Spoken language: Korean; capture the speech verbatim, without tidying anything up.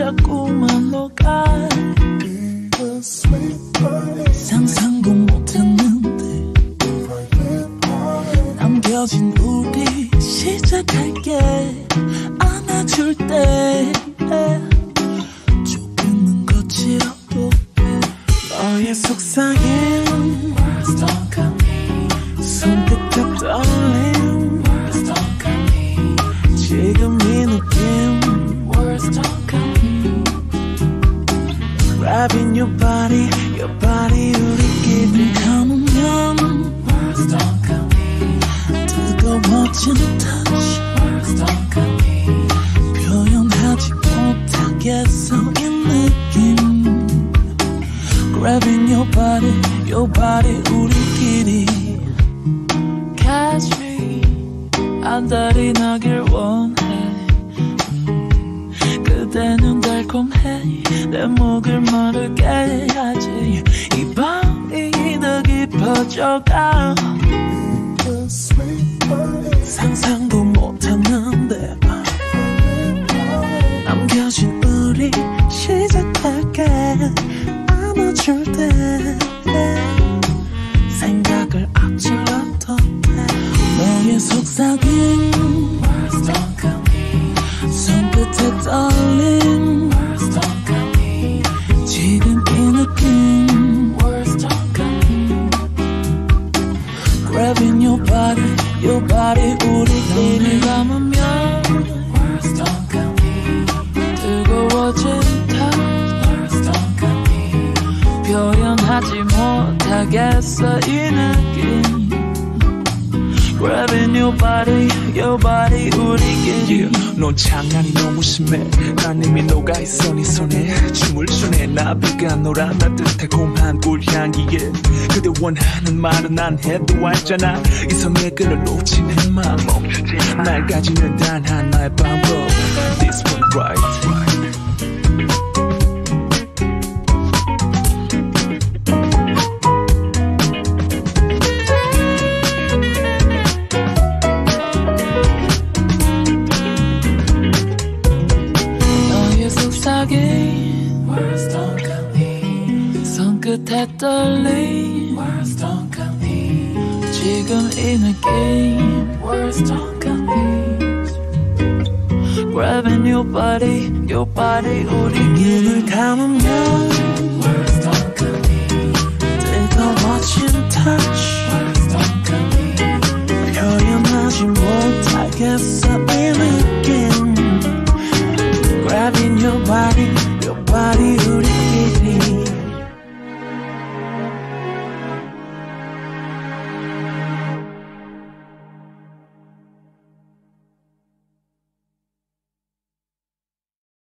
자꾸만 녹아. 상상도 못했는데 남겨진 우리 시작할게. 안아줄 때 조금은 거칠어도 너의 속삭임 손끝에 떨림 지금 이 느낌 Grabbing your body, your body 우리끼리 감으면 뜨거워진 touch 표현하지 못하겠어 이 느낌 Grabbing your body, your body 우리끼리 Catch me 안달이 나길 원해 그대는 달콤해 내 목을 마르게 하지 이 밤이 더 깊어져가 상상도 못했는데 남겨진 우리 시작할게 안아줄 때 생각을 앞질렀던 너의 속삭임 손끝에 떨림 지금 이 느낌 Grabbing your body, your body 우리끼리 감으면 뜨거워진 touch 표현하지 못하겠어 이 느낌 Grabbing your body, your body 우리끼리 yeah, 넌 장난이 너무 심해 난 이미 녹아있어 네 손에 춤을 추네 나비가 놀아 따뜻달콤한 꿀향기에 그대 원하는 말은 안 해도 알잖아 이성의 끈을 놓치는 맘 날 가지는 단 하나의 방법 This one right 손끝에 떨림 지금 이 느낌 Grabbing your body, your body 우리 눈을 감으면 뜨거워진 touch 표현하지 못하겠어 이 느낌 Grabbing your body, your body 우리